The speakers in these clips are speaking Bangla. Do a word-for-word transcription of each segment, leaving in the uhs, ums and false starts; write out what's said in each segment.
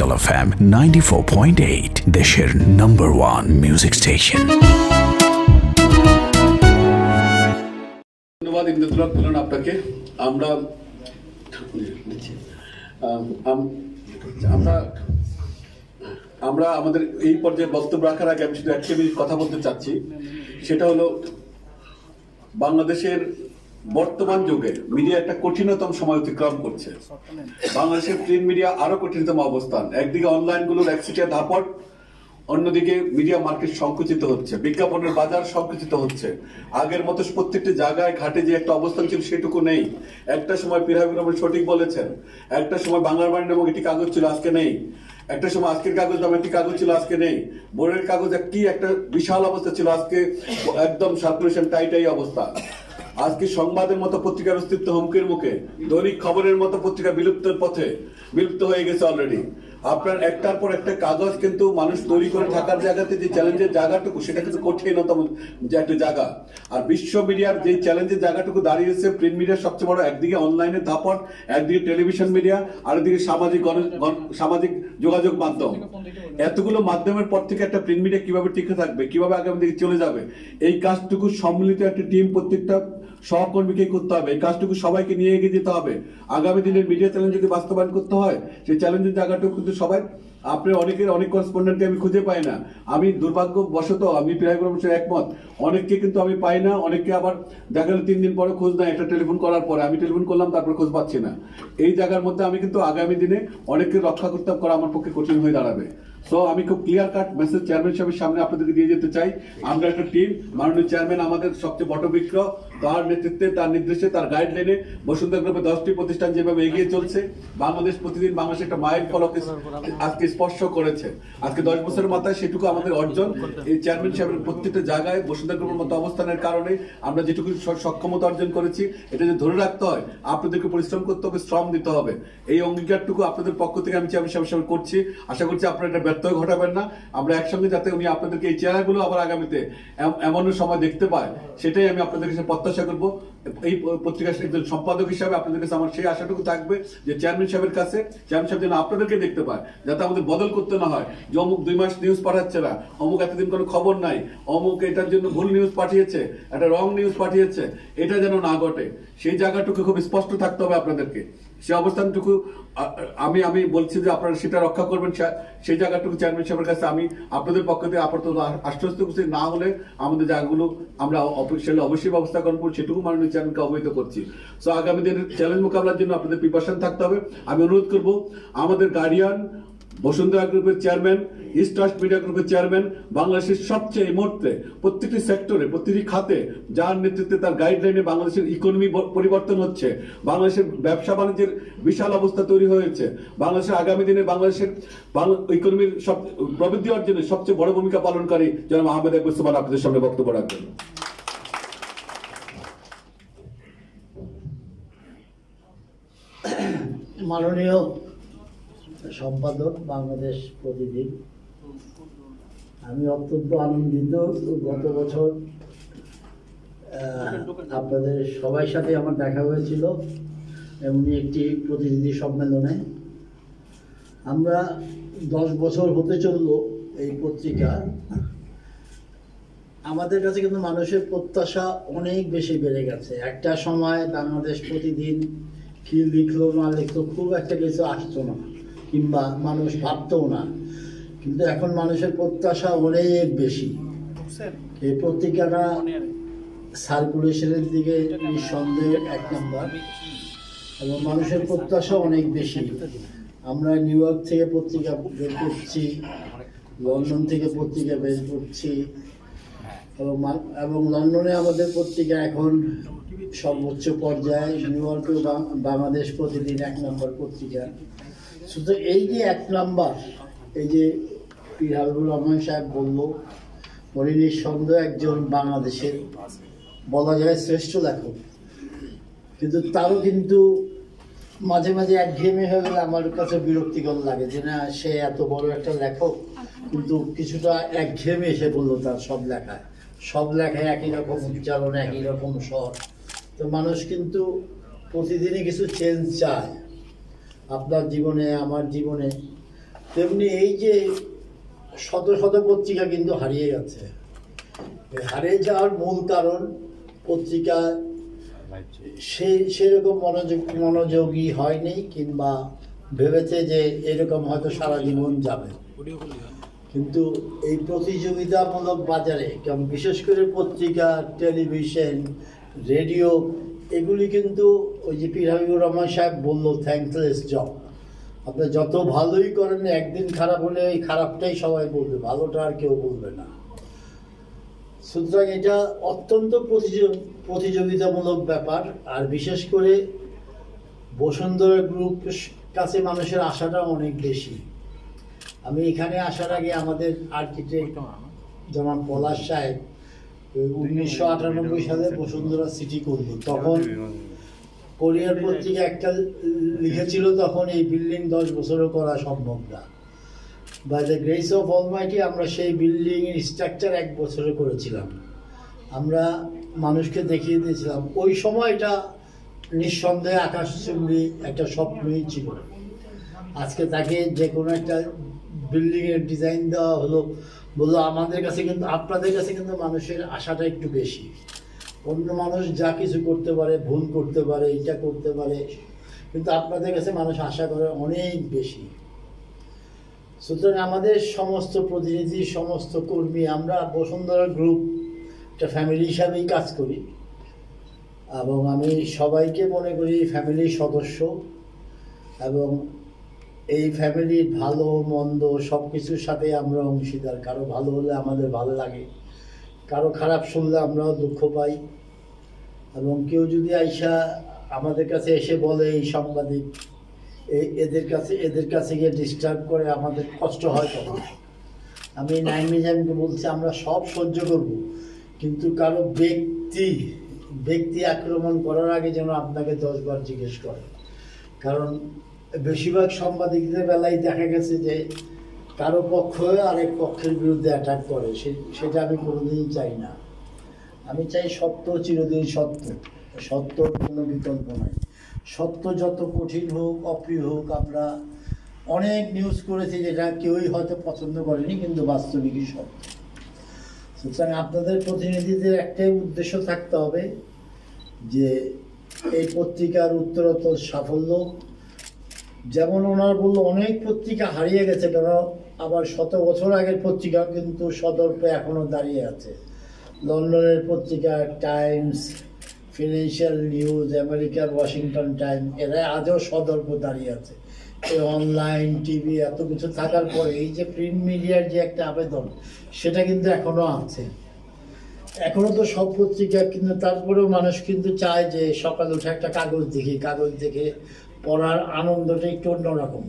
Capital F M ninety-four point eight, দেশের number one music station. ধন্যবাদ ইন্দ্রজিৎ মিলন আপনাকে। আমরা আমরা আমরা আমাদের এই পর্যায়ে বক্তব্য রাখার আগে আমি শুধু একটা মিনিট কথা বলতে চাচ্ছি, সেটা হলো বাংলাদেশের বর্তমান যুগে মিডিয়া একটা কঠিনতম সময় অতিক্রম করছে। বাংলাদেশের প্রিন্ট মিডিয়া আরো কঠিনতম অবস্থান। একদিকে অনলাইন গুলোর একচেটিয়া দাপট, অন্যদিকে মিডিয়া মার্কেট সংকুচিত হচ্ছে, বিজ্ঞাপনের বাজার সংকুচিত হচ্ছে। আগের মতো প্রত্যেকটি জায়গায় ঘাটে যে একটা অবস্থান ছিল সেটুকু নেই। একটা সময় পীর হাবিবুর রহমান সঠিক বলেছেন, একটা সময় বাংলার বাণী নামক একটি কাগজ ছিল, আজকে নেই। একটা সময় আজকের কাগজ নামে একটি কাগজ ছিল, আজকে নেই। বোর্ডের কাগজ কি একটা বিশাল অবস্থা ছিল, আজকে একদম সার্কুলেশন টাইটাই অবস্থা। আজকে সংবাদের মতো পত্রিকার অস্তিত্ব হুমকির মুখে, দৈনিক খবরের মতো পত্রিকা বিলুপ্তের পথে, বিলুপ্ত হয়ে গেছে অলরেডি। আপনার একটার পর একটা কাগজ কিন্তু মানুষ তৈরি করে থাকার জায়গাতে যে চ্যালেঞ্জের জায়গাটুকু, সেটা কিন্তু কঠিনতম যে একটা জায়গা। আর বিশ্ব মিডিয়ার যে চ্যালেঞ্জের জায়গাটুকু দাঁড়িয়েছে প্রিন্ট মিডিয়ার সবচেয়ে বড়, একদিকে অনলাইনের দাপট, একদিকে টেলিভিশন মিডিয়া, আরেকদিকে সামাজিক সামাজিক যোগাযোগ মাধ্যম। এতগুলো মাধ্যমের পর থেকে একটা প্রিন্ট মিডিয়া কিভাবে টিকে থাকবে, কিভাবে আগামী দিকে চলে যাবে, এই কাজটুকু সম্মিলিত একটা টিম প্রত্যেকটা সহকর্মীকে করতে হবে। এই কাজটুকু সবাইকে নিয়ে এগিয়ে যেতে হবে। আগামী দিনের মিডিয়া চ্যালেঞ্জ যদি বাস্তবায়ন করতে হয়, সেই চ্যালেঞ্জের জায়গাটুকু কিন্তু সবাই, আপনি অনেকের অনেক করেসপন্ডেন্টকে আমি খুঁজে পাই না। আমি দুর্ভাগ্যবশত আমি প্রায় একমত, অনেককে কিন্তু আমি পাই না। অনেককে আবার দেখা গেল তিন দিন পরে খোঁজ নাই, একটা টেলিফোন করার পরে আমি টেলিফোন করলাম, তারপর খোঁজ পাচ্ছি না। এই জায়গার মধ্যে আমি কিন্তু আগামী দিনে অনেককে রক্ষা করতে করা আমার পক্ষে কঠিন হয়ে দাঁড়াবে। সো আমি খুব ক্লিয়ার কাট মেসেজ চেয়ারম্যান সাহেবের সামনে আপনাদেরকে দিয়ে যেতে চাই। আমরা একটা টিম, মাননীয় চেয়ারম্যান আমাদের সবচেয়ে বটবৃক্ষ, তার নেতৃত্বে, তার নির্দেশে, তার গাইডলাইনে বসুন্ধরা গ্রুপে দশটি প্রতিষ্ঠান যেভাবে এগিয়ে চলছে, বাংলাদেশ প্রতিদিন বাংলাদেশ একটা মাইল ফলক আজকে স্পর্শ করেছে। আজকে দশ বছরের মাথায় সেটুকু আমাদের অর্জন। এই চেয়ারম্যান সাহেবের প্রত্যেকটা জায়গায় বসুন্ধরা গ্রুপের মতো অবস্থানের কারণে আমরা যেটুকু সক্ষমতা অর্জন করেছি, এটা যে ধরে রাখতে হয়, আপনাদেরকে পরিশ্রম করতে হবে, শ্রম দিতে হবে। এই অঙ্গীকারটুকু আপনাদের পক্ষ থেকে আমি চেয়ারম্যান সাহেবের সামনে করছি। আশা করছি আপনারা এটা ব্যর্থ ঘটাবেন না। আমরা একসঙ্গে যাতে উনি আপনাদেরকে এই চেহারাগুলো আবার আগামীতে এমন সময় দেখতে পায়, সেটাই আমি আপনাদের কাছে প্রত্যাশা করবো। এই পত্রিকার একজন সম্পাদক হিসাবে আপনাদের কাছে আমার সেই আশাটুকু থাকবে যে চেয়ারম্যান সাহেবের কাছে, চেয়ারম্যান সাহেব যেন আপনাদেরকে দেখতে পায়, যাতে আমাদের বদল করতে না হয় যে অমুক দুই মাস নিউজ পাঠাচ্ছে না, অমুক এতদিন কোনো খবর নাই, অমুক এটার জন্য ভুল নিউজ পাঠিয়েছে, একটা রং নিউজ পাঠিয়েছে, এটা যেন না ঘটে। সেই জায়গাটুকু খুব স্পষ্ট থাকতে হবে আপনাদেরকে। সে অবস্থানটুকু আমি আমি বলছি যে আপনারা সেটা রক্ষা করবেন। সেই জায়গাটুকু চেয়ারম্যান সাহেবের কাছে আমি আপনাদের পক্ষ থেকে আপাতত আশ্বস্ত করছি। না হলে আমাদের জায়গাগুলো আমরা অফিসিয়ালি অবশ্যই ব্যবস্থা করবো, সেটুকু মাননীয় চেয়ারম্যানকে অবহিত করছি। সো আগামী দিনের চ্যালেঞ্জ মোকাবেলার জন্য আপনাদের প্রিপারেশন থাকতে হবে। আমি অনুরোধ করবো আমাদের গার্ডিয়ান, বসুন্ধরা গ্রুপের চেয়ারম্যান, ইস্ট ওয়েস্ট মিডিয়া গ্রুপের চেয়ারম্যান, বাংলাদেশের সবচেয়ে এই মুহূর্তে প্রত্যেকটি সেক্টরে, প্রতিটি খাতে যার নেতৃত্বে, তার গাইডলাইনে বাংলাদেশের ইকোনমি পরিবর্তন হচ্ছে, বাংলাদেশের ব্যবসা বাণিজ্যের বিশাল অবস্থা তৈরি হয়েছে, বাংলাদেশের আগামী দিনে বাংলাদেশের ইকোনমির সব প্রবৃদ্ধি অর্জনে সবচেয়ে বড় ভূমিকা পালনকারী জনাব আহমেদ আকবর সুবহান আপনাদের সামনে বক্তব্য রাখবেন। মাননীয় সম্পাদক, বাংলাদেশ প্রতিদিন, আমি অত্যন্ত আনন্দিত। গত বছর আপনাদের সবার সাথে আমার দেখা হয়েছিল এমনি একটি প্রতিনিধি সম্মেলনে। আমরা দশ বছর হতে চলল এই পত্রিকা। আমাদের কাছে কিন্তু মানুষের প্রত্যাশা অনেক বেশি বেড়ে গেছে। একটা সময় বাংলাদেশ প্রতিদিন কি লিখলো না লিখলো খুব একটা কিছু আসতো না, কিংবা মানুষ ভাবতেও না। কিন্তু এখন মানুষের প্রত্যাশা অনেক বেশি। এই পত্রিকাটা সার্কুলেশনের দিকে নিঃসন্দেহে এক নম্বর, এবং মানুষের প্রত্যাশা অনেক বেশি। আমরা নিউ ইয়র্ক থেকে পত্রিকা বের করছি, লন্ডন থেকে পত্রিকা বের করছি, এবং এবং লন্ডনে আমাদের পত্রিকা এখন সর্বোচ্চ পর্যায়ে, নিউ ইয়র্কে বাংলাদেশ প্রতিদিন এক নম্বর পত্রিকা। শুধু এই যে এক নাম্বার, এই যে পীর হাবিবুর রহমান সাহেব বলল, উনি নিঃসন্দেহে একজন বাংলাদেশের বলা যায় শ্রেষ্ঠ লেখক। কিন্তু তারও কিন্তু মাঝে মাঝে একঘেয়েমি হয়ে গেলে আমার কাছে বিরক্তিকর লাগে যে না, সে এত বড় একটা লেখক কিন্তু কিছুটা একঘেয়েমি এসে বললো তার সব লেখায়। সব লেখায় একই রকম উচ্চারণ, একই রকম স্বর। তো মানুষ কিন্তু প্রতিদিনই কিছু চেঞ্জ চায়। আপনার জীবনে, আমার জীবনে তেমনি এই যে শত শত পত্রিকা কিন্তু হারিয়ে গেছে। হারিয়ে যাওয়ার মূল কারণ পত্রিকা সে সেরকম মনোযোগ মনোযোগী হয়নি, কিংবা ভেবেছে যে এরকম হয়তো সারা জীবন যাবে। কিন্তু এই প্রতিযোগিতামূলক বাজারে, কারণ বিশেষ করে পত্রিকা, টেলিভিশন, রেডিও, এগুলি কিন্তু ওই যে পীর হাবিবুর রহমান সাহেব বললো, থ্যাঙ্কলেস জব। আপনি যত ভালোই করেন, একদিন খারাপ হলে এই খারাপটাই সবাই বলবে, ভালোটা আর কেউ বলবে না। সুতরাং এটা অত্যন্ত প্রতিযোগিতামূলক ব্যাপার। আর বিশেষ করে বসুন্ধরা গ্রুপ কাছে মানুষের আশাটা অনেক বেশি। আমি এখানে আসার আগে আমাদের আর্কিটেক্ট যেমন পলাশ সাহেব উনিশশো আটানব্বই সালে বসুন্ধরা সিটি করলো, তখন কোরিয়ার পত্রিকা একটা লিখেছিল, তখন এই বিল্ডিং দশ বছরও করা সম্ভব না। By the grace of almighty আমরা সেই বিল্ডিং এর স্ট্রাকচার এক বছরে করেছিলাম। আমরা মানুষকে দেখিয়ে দিয়েছিলাম। ওই সময় এটা নিঃসন্দেহে আকাশচুম্বী একটা স্বপ্নই ছিল। আজকে তাকে যে কোনো একটা বিল্ডিং এর ডিজাইন দেওয়া হলো, বললো আমাদের কাছে কিন্তু, আপনাদের কাছে কিন্তু মানুষের আশাটা একটু বেশি। অন্য মানুষ যা কিছু করতে পারে, ভুল করতে পারে, এটা করতে পারে, কিন্তু আপনাদের কাছে মানুষ আশা করে অনেক বেশি। সুতরাং আমাদের সমস্ত প্রতিনিধি, সমস্ত কর্মী, আমরা বসুন্ধরা গ্রুপ একটা ফ্যামিলি হিসাবেই কাজ করি, এবং আমি সবাইকে মনে করি ফ্যামিলির সদস্য, এবং এই ফ্যামিলির ভালো মন্দ সব কিছুর সাথে আমরা অংশীদার। কারো ভালো হলে আমাদের ভালো লাগে, কারো খারাপ শুনলে আমরাও দুঃখ পাই। এবং কেউ যদি আইসা আমাদের কাছে এসে বলে এই সাংবাদিক এদের কাছে এদের কাছে গিয়ে ডিস্টার্ব করে, আমাদের কষ্ট হয় তখন। আমি নাইম মিজানকে বলছি, আমরা সব সহ্য করব, কিন্তু কারো ব্যক্তি ব্যক্তি আক্রমণ করার আগে যেন আপনাকে দশবার জিজ্ঞেস করে। কারণ বেশিরভাগ সাংবাদিকদের বেলায় দেখা গেছে যে কারো পক্ষ আরেক পক্ষের বিরুদ্ধে অ্যাটাক করে, সেটা আমি কোনোদিনই চাই না। আমি চাই সত্য চিরদিন সত্য, সত্যর কোনো বিকল্প নাই। সত্য যত কঠিন হোক, অপ্রিয় হোক, আমরা অনেক নিউজ করেছি যেটা কেউই হয়তো পছন্দ করেনি, কিন্তু বাস্তবিকই সত্য। সুতরাং আপনাদের প্রতিনিধিদের একটাই উদ্দেশ্য থাকতে হবে যে এই পত্রিকার উত্তরোত্তর সাফল্য। যেমন ওনার বললো অনেক পত্রিকা হারিয়ে গেছে, কেন আবার শত বছর আগের পত্রিকা কিন্তু সদর্পে এখনো দাঁড়িয়ে আছে। লন্ডনের পত্রিকা টাইমস, ফিনান্সিয়াল নিউজ, আমেরিকার ওয়াশিংটন টাইম, এরা আজও সদর্প দাঁড়িয়ে আছে। এই অনলাইন, টিভি এত কিছু থাকার পরে এই যে প্রিন্ট মিডিয়ার যে একটা আবেদন, সেটা কিন্তু এখনো আছে। এখনো তো সব পত্রিকা, কিন্তু তারপরেও মানুষ কিন্তু চায় যে সকালে উঠে একটা কাগজ দেখি, কাগজ দেখে পড়ার আনন্দটা একটু অন্যরকম।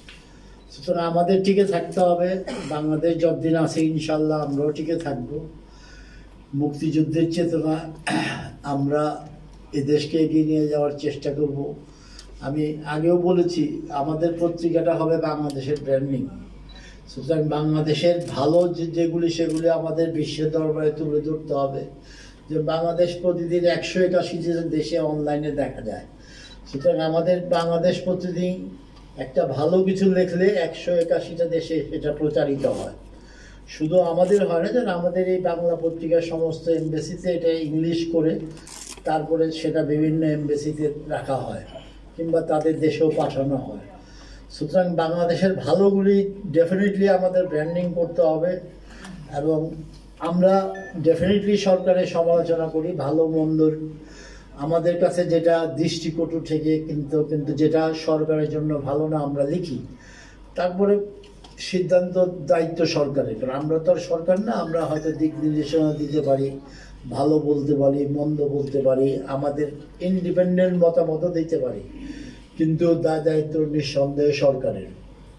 সুতরাং আমাদের টিকে থাকতে হবে। বাংলাদেশ যতদিন আছে ইনশাল্লাহ আমরাও টিকে থাকবো। মুক্তিযুদ্ধের চেতনা, আমরা এ দেশকে এগিয়ে নিয়ে যাওয়ার চেষ্টা করব। আমি আগেও বলেছি, আমাদের পত্রিকাটা হবে বাংলাদেশের ব্র্যান্ডিং। সুতরাং বাংলাদেশের ভালো যে যেগুলি সেগুলি আমাদের বিশ্বের দরবারে তুলে ধরতে হবে। যে বাংলাদেশ প্রতিদিন একশো একাশি দেশে অনলাইনে দেখা যায়। সুতরাং আমাদের বাংলাদেশ প্রতিদিন একটা ভালো কিছু লিখলে একশো একাশিটা দেশে সেটা প্রচারিত হয়। শুধু আমাদের হয় না, যেন আমাদের এই বাংলা পত্রিকার সমস্ত এমবেসিতে এটা ইংলিশ করে তারপরে সেটা বিভিন্ন এমবেসিতে রাখা হয়, কিংবা তাদের দেশেও পাঠানো হয়। সুতরাং বাংলাদেশের ভালোগুলি ডেফিনেটলি আমাদের ব্র্যান্ডিং করতে হবে। এবং আমরা ডেফিনেটলি সরকারের সমালোচনা করি, ভালো মন্দর আমাদের কাছে যেটা দৃষ্টিকটু থেকে, কিন্তু কিন্তু যেটা সরকারের জন্য ভালো না আমরা লিখি। তারপরে সিদ্ধান্ত দায়িত্ব সরকারের, কারণ আমরা তো আর সরকার না। আমরা হয়তো দিক নির্দেশনা দিতে পারি, ভালো বলতে পারি, মন্দ বলতে পারি, আমাদের ইন্ডিপেন্ডেন্ট মতামত দিতে পারি, কিন্তু দায় দায়িত্ব নিঃসন্দেহে সরকারের।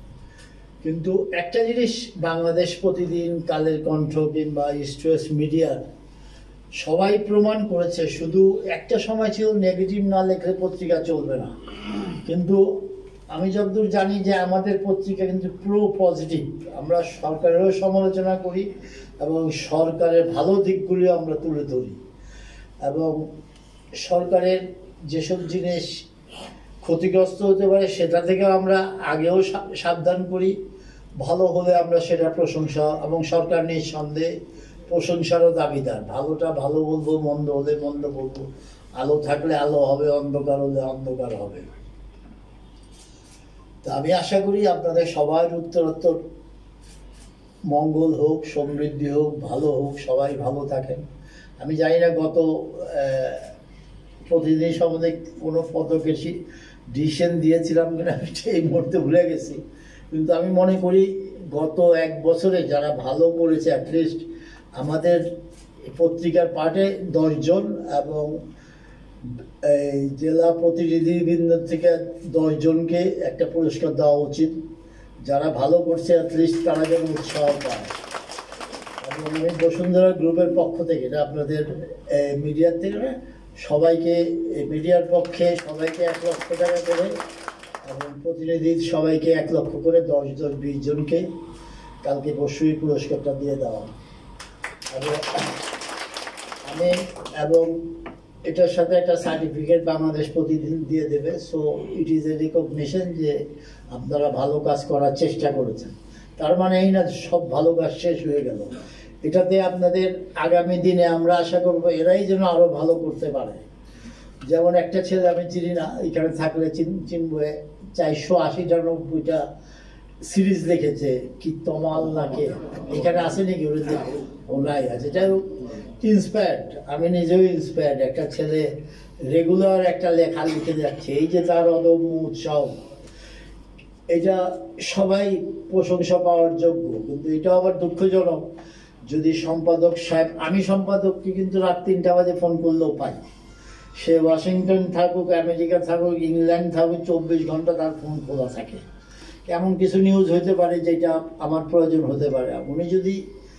কিন্তু একটা জিনিস বাংলাদেশ প্রতিদিন, কালের কণ্ঠ কিংবা ইস্ট ওয়েস্ট মিডিয়ার সবাই প্রমাণ করেছে, শুধু একটা সময় ছিল নেগেটিভ না লেখলে পত্রিকা চলবে না, কিন্তু আমি যতদূর জানি যে আমাদের পত্রিকা কিন্তু পুরো পজিটিভ। আমরা সরকারেরও সমালোচনা করি এবং সরকারের ভালো দিকগুলি আমরা তুলে ধরি, এবং সরকারের যেসব জিনিস ক্ষতিগ্রস্ত হতে পারে সেটা থেকে আমরা আগেও সাবধান করি। ভালো হলে আমরা সেটা প্রশংসা, এবং সরকার নিঃসন্দেহে প্রশংসারও দাবিদার। ভালোটা ভালো বলবো, মন্দ হলে মন্দ বলবো, আলো থাকলে আলো হবে, অন্ধকার হলে অন্ধকার হবে। তা আমি আশা করি আপনাদের সবার উত্তরোত্তর মঙ্গল হোক, সমৃদ্ধি হোক, ভালো হোক, সবাই ভালো থাকেন। আমি জানি না গত প্রতিদিন সম্বন্ধে কোনো পদকের ডিসিশন দিয়েছিলাম কিনা, আমি এই মুহূর্তে ভুলে গেছি, কিন্তু আমি মনে করি গত এক বছরে যারা ভালো করেছে, অ্যাটলিস্ট আমাদের পত্রিকার পার্টে দশজন এবং এই জেলা প্রতিনিধিবৃন্দ থেকে দশজনকে একটা পুরস্কার দেওয়া উচিত। যারা ভালো করছে অ্যাটলিস্ট তারা যেন উৎসাহ পায়। এবং আমি বসুন্ধরা গ্রুপের পক্ষ থেকে, এটা আপনাদের মিডিয়ার থেকে সবাইকে, মিডিয়ার পক্ষে সবাইকে এক লক্ষ টাকা করে এবং প্রতিনিধি সবাইকে এক লক্ষ করে দশ দশ বিশ জনকে কালকে পরশুই পুরস্কারটা দিয়ে দেওয়া। এবং আমি এবং এটার সাথে একটা সার্টিফিকেট বাংলাদেশ প্রতিদিন দিয়ে দেবে। So it is a recognition যে আপনারা ভালো কাজ করার চেষ্টা করেছেন। তার মানে এই না সব ভালো কাজ শেষ হয়ে গেল। এটাতে আপনাদের আগামী দিনে আমরা আশা করব এরাই যেন আরও ভালো করতে পারে। যেমন একটা ছেলে আমি চিনি না, এখানে থাকলে চিন চিনব, চারশো আশিটা নব্বইটা সিরিজ লিখেছে, কি তমাল নাকে, এখানে আসে নাকি ওরা দেখো ওরাই আছে। যাই হোক, ইন্সপায়ার্ড, আমি নিজেও ইন্সপায়ার্ড। একটা ছেলে রেগুলার একটা লেখা লিখে যাচ্ছে, এই যে তার অদম্য উৎসাহ, এটা সবাই প্রশংসা পাওয়ার যোগ্য। কিন্তু এটা আবার দুঃখজনক যদি সম্পাদক সাহেব, আমি সম্পাদককে কিন্তু রাত তিনটা বাজে ফোন করলেও পাই, সে ওয়াশিংটন থাকুক, আমেরিকা থাকুক, ইংল্যান্ড থাকুক, চব্বিশ ঘন্টা তার ফোন খোলা থাকে। এমন কিছু নিউজ হতে পারে যেটা আমার প্রয়োজন হতে পারে, উনি যদি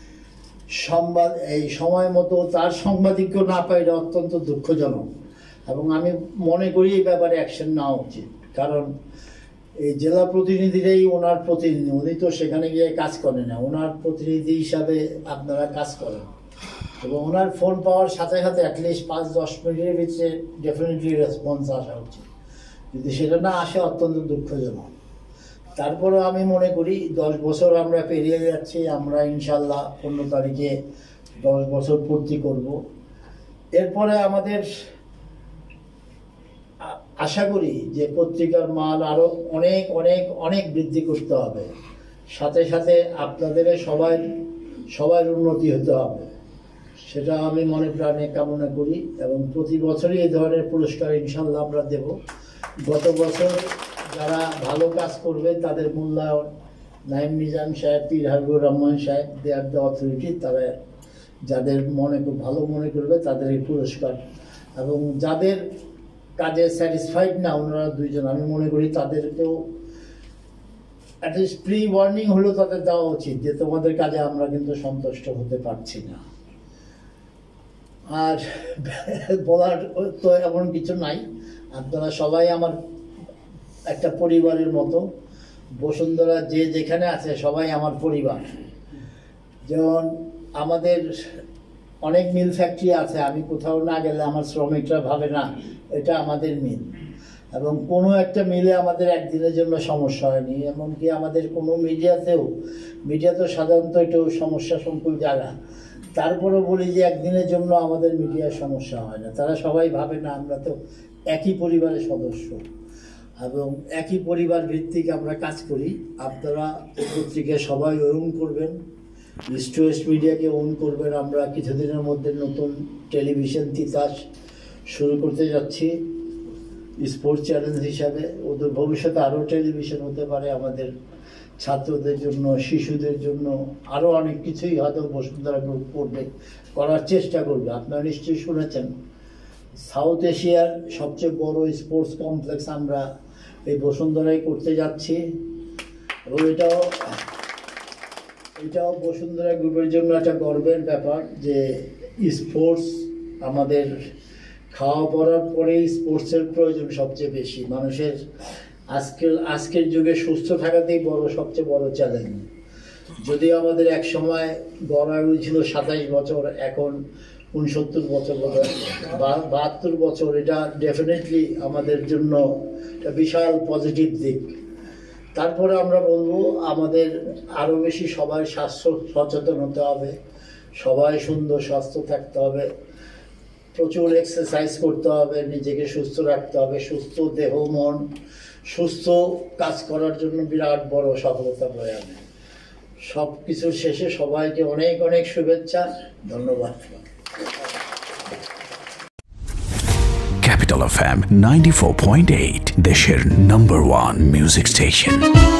সংবাদ এই সময় মতো তার সাংবাদিক্য না পায়, এটা অত্যন্ত দুঃখজনক। এবং আমি মনে করি এই ব্যাপারে অ্যাকশন নেওয়া উচিত, কারণ এই জেলা প্রতিনিধিরাই ওনার প্রতিনিধি, উনি তো সেখানে গিয়ে কাজ করেন না, ওনার প্রতিনিধি হিসাবে আপনারা কাজ করেন। এবং ওনার ফোন পাওয়ার সাথে সাথে অ্যাটলিস্ট পাঁচ দশ মিনিটের ভিতরে ডেফিনেটলি রেসপন্স আসা উচিত। যদি সেটা না আসে অত্যন্ত দুঃখজনক। তারপরে আমি মনে করি দশ বছর আমরা পেরিয়ে যাচ্ছি, আমরা ইনশাল্লাহ পনেরো তারিখে দশ বছর পূর্তি করব। এরপরে আমাদের আশা করি যে পত্রিকার মান আরও অনেক অনেক অনেক বৃদ্ধি করতে হবে। সাথে সাথে আপনাদের সবাই সবার উন্নতি হতে হবে, সেটা আমি মনে প্রাণে কামনা করি। এবং প্রতি বছরই এই ধরনের পুরস্কার ইনশাল্লাহ আমরা দেব। গত বছর যারা ভালো কাজ করবে তাদের মূল্যায়ন, নাইম নিজাম সাহেব, পীর হাবিবুর রহমান সাহেব, দে আর দ্য অথরিটি, তারা যাদের মনে ভালো মনে করবে তাদের এই পুরস্কার। এবং যাদের কাজে স্যাটিসফাইড না ওনারা দুইজন, আমি মনে করি তাদেরকেও অ্যাটলিস্ট প্রি ওয়ার্নিং হলেও তাদের দেওয়া উচিত যে তোমাদের কাজে আমরা কিন্তু সন্তুষ্ট হতে পারছি না। আর বলার তো এমন কিছু নাই, আপনারা সবাই আমার একটা পরিবারের মতো। বসুন্ধরা যে যেখানে আছে সবাই আমার পরিবার। যেমন আমাদের অনেক মিল ফ্যাক্টরি আছে, আমি কোথাও না গেলে আমার শ্রমিকরা ভাবে না এটা আমাদের মিল। এবং কোনো একটা মিলে আমাদের একদিনের জন্য সমস্যা হয়নি। এমনকি আমাদের কোনো মিডিয়াতেও, মিডিয়া তো সাধারণত এটাও সমস্যা সংকুল জায়গা, তারপরেও বলি যে একদিনের জন্য আমাদের মিডিয়ার সমস্যা হয় না। তারা সবাই ভাবে না আমরা তো একই পরিবারের সদস্য এবং একই পরিবার ভিত্তিক আমরা কাজ করি। আপনারা পত্রিকায় সবাই ওন করবেন, ইস্ট ওয়েস্ট মিডিয়াকে ওন করবেন। আমরা কিছুদিনের মধ্যে নতুন টেলিভিশন তিতাস শুরু করতে যাচ্ছি স্পোর্টস চ্যানেল হিসাবে। ওদের ভবিষ্যতে আরও টেলিভিশন হতে পারে আমাদের ছাত্রদের জন্য, শিশুদের জন্য, আরও অনেক কিছুই হয়তো বসুন্ধরা গ্রুপ করবে, করার চেষ্টা করবে। আপনারা নিশ্চয়ই শুনেছেন সাউথ এশিয়ার সবচেয়ে বড় স্পোর্টস কমপ্লেক্স আমরা এই বসুন্ধরায় করতে যাচ্ছি। এবং এটাও এটাও বসুন্ধরা গ্রুপের জন্য একটা গর্বের ব্যাপার যে স্পোর্টস আমাদের খাওয়া পড়ার পরেই স্পোর্টসের প্রয়োজন সবচেয়ে বেশি। মানুষের আজকের আজকের যুগে সুস্থ থাকাতেই বড় সবচেয়ে বড় চ্যালেঞ্জ। যদিও আমাদের এক সময় গড় আয়ু ছিল সাতাইশ বছর, এখন উনসত্তর বছর বা বাহাত্তর বছর। এটা ডেফিনেটলি আমাদের জন্য একটা বিশাল পজিটিভ দিক। তারপরে আমরা বলবো আমাদের আরো বেশি সবাই স্বাস্থ্য সচেতন হতে হবে, সবাই সুন্দর স্বাস্থ্য থাকতে হবে, প্রচুর এক্সারসাইজ করতে হবে, নিজেকে সুস্থ রাখতে হবে। সুস্থ দেহ মন সুস্থ কাজ করার জন্য বিরাট বড় সফলতা বয়ে আনে। সব কিছুর শেষে সবাইকে অনেক অনেক শুভেচ্ছা, ধন্যবাদ। Capital F M ninety-four point eight, দেশের number one music station.